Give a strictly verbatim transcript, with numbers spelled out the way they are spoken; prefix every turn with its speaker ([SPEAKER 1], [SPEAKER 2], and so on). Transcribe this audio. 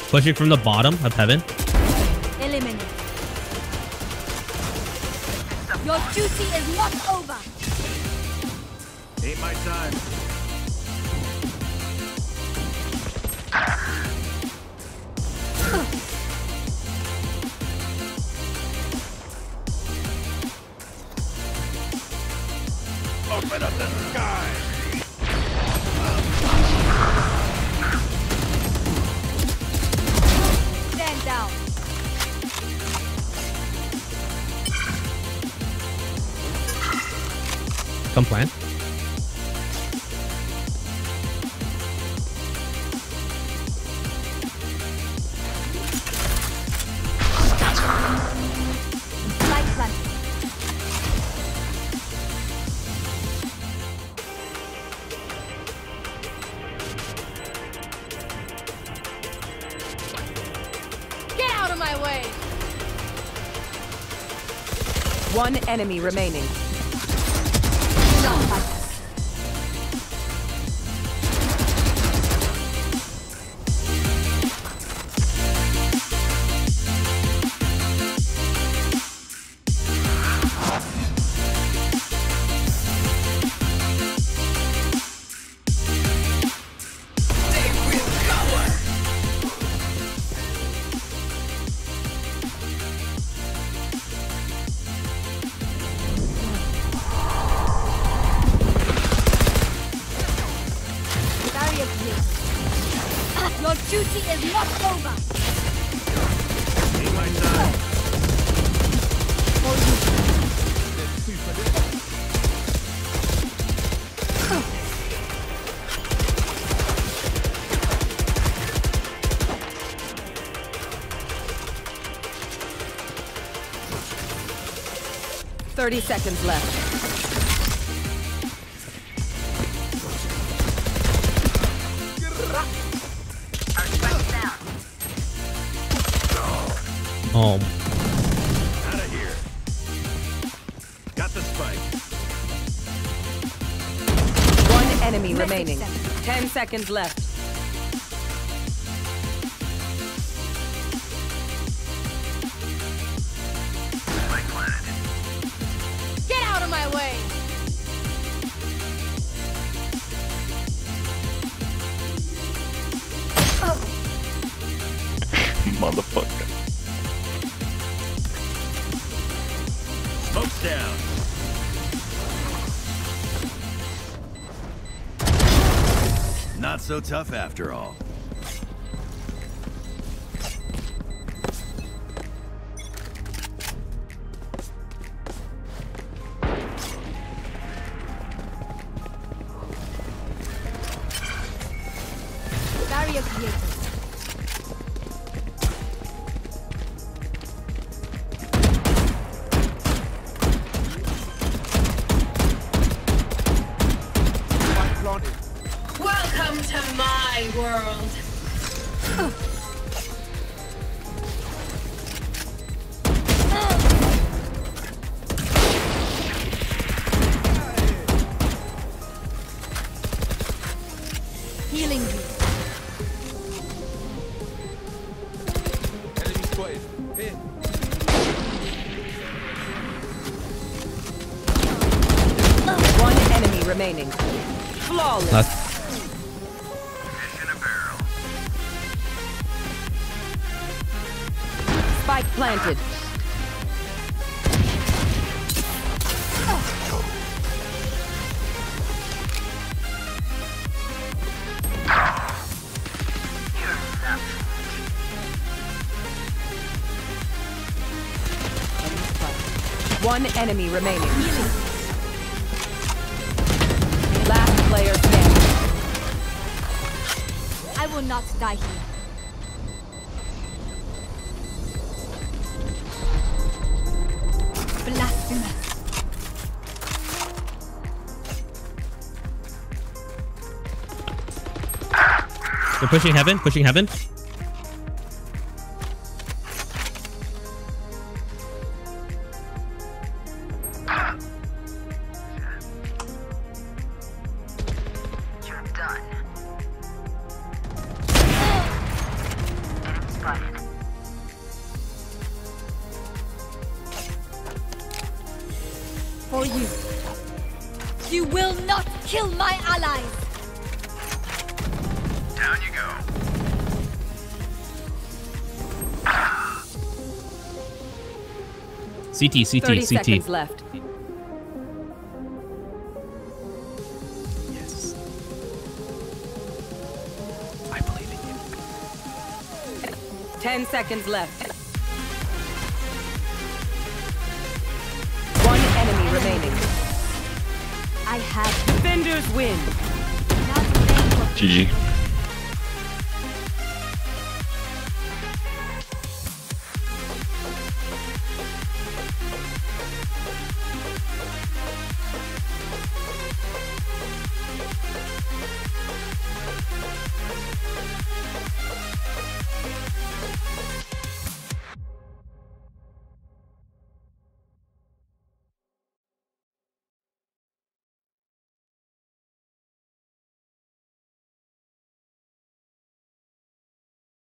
[SPEAKER 1] Pushing from the bottom of heaven.
[SPEAKER 2] Eliminate. Your duty is not over.
[SPEAKER 3] Ain't my time. Open up the sky.
[SPEAKER 2] Stand down.
[SPEAKER 1] Come plan.
[SPEAKER 2] Light plant. Get out of my way.
[SPEAKER 4] One enemy remaining.
[SPEAKER 2] Your duty is not over.
[SPEAKER 3] Ain't my time.
[SPEAKER 4] Thirty seconds left.
[SPEAKER 1] Oh.
[SPEAKER 3] Out of here. Got the spike.
[SPEAKER 4] One enemy
[SPEAKER 2] Message
[SPEAKER 4] remaining.
[SPEAKER 2] sent.
[SPEAKER 4] Ten seconds left.
[SPEAKER 2] Get out of my way.
[SPEAKER 5] Motherfucker.
[SPEAKER 3] Smoke's down. Not so tough after all.
[SPEAKER 2] Barrier created.
[SPEAKER 6] Welcome to my world.
[SPEAKER 2] Healing you.
[SPEAKER 7] Enemy spotted. Here.
[SPEAKER 4] One enemy remaining. Flawless.
[SPEAKER 1] Last.
[SPEAKER 4] Spike planted. One enemy remaining. Last player standing.
[SPEAKER 2] I will not die here. Blasphemous.
[SPEAKER 1] They're pushing heaven, pushing heaven.
[SPEAKER 2] will not kill my allies.
[SPEAKER 3] Down you go.
[SPEAKER 1] C T, C T,
[SPEAKER 4] thirty
[SPEAKER 1] C T.
[SPEAKER 4] seconds left.
[SPEAKER 3] Yes. I believe in you.
[SPEAKER 4] Ten seconds left. One enemy remaining.
[SPEAKER 2] I have
[SPEAKER 4] Defenders win.
[SPEAKER 2] not made for
[SPEAKER 5] G G.